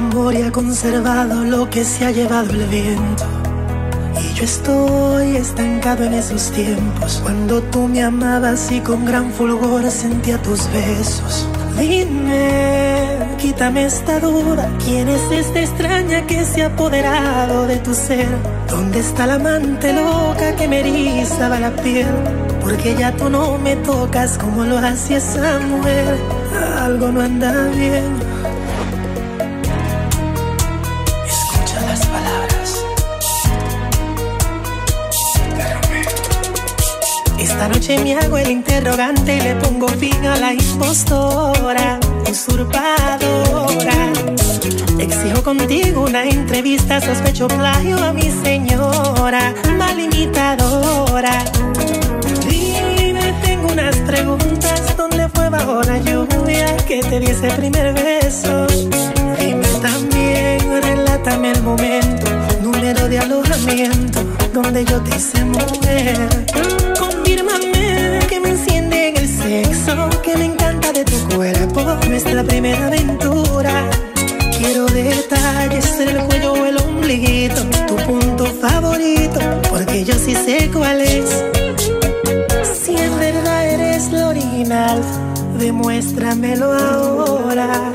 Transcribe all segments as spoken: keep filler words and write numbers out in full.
memoria ha conservado lo que se ha llevado el viento. Y yo estoy estancado en esos tiempos, cuando tú me amabas y con gran fulgor sentía tus besos. Dime, quítame esta duda, ¿quién es esta extraña que se ha apoderado de tu ser? ¿Dónde está la amante loca que me erizaba la piel? Porque ya tú no me tocas como lo hacía esa mujer. Algo no anda bien. Escucha las palabras. Esta noche me hago el interrogante y le pongo fin a la impostora, usurpadora. Exijo contigo una entrevista, sospecho plagio a mi señora, mal imitadora. Dime, tengo unas preguntas, ¿dónde fue bajo la lluvia que te di ese primer beso? Dime también, relátame el momento, número de alojamiento, donde yo te hice mujer. Confírmame que me enciende en el sexo, que me encanta de tu cuerpo, nuestra primera aventura. Quiero detalles en el cuello o el ombliguito, tu punto favorito, porque yo sí sé cuál es. Si en verdad eres lo original, demuéstramelo ahora.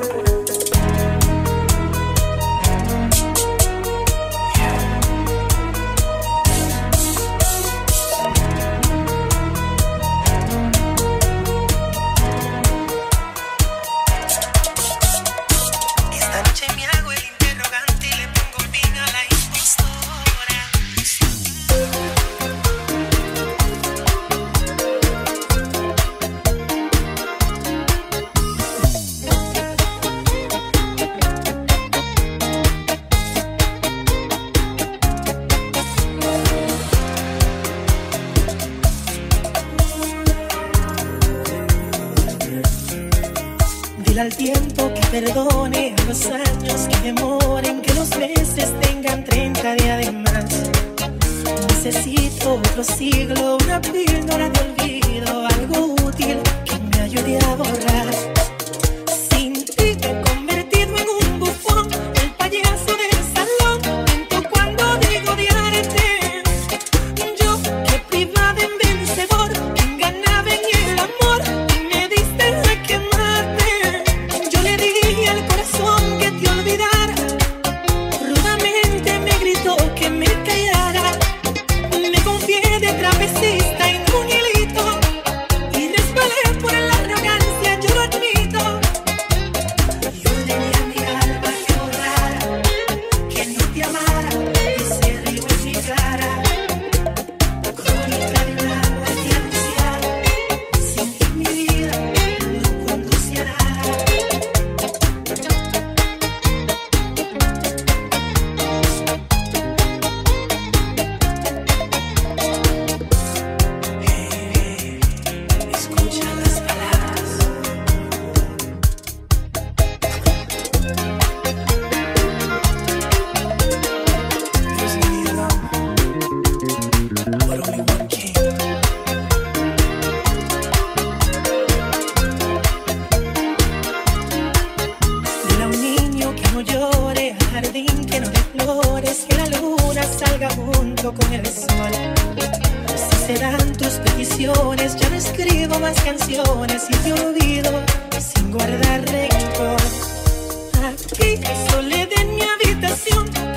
Al tiempo que perdone, a los años que demoren, que los meses tengan treinta días de más. Necesito otro siglo, una píldora de olvido, algo útil que me ayude a borrar. Sin ti me he convertido en un bufón, el payaso del salón. Miento cuando digo odiarte. Yo que privada en vencedor, enganaba en el amor y me diste a quemarte. El corazón que te olvidara, rudamente me gritó que me callara. Me confié de travesista en un hilito y resbalé por la arrogancia, yo lo admito. Yo ordené a mi alma que borrara, que no te amara y se rió en mi cara. Crónica de una muerte anunciada, sin ti mi vida no conduce a nada. Con el sol, si se dan tus peticiones, ya no escribo más canciones y te olvido sin guardar rencor. Aquí, soledad en mi habitación,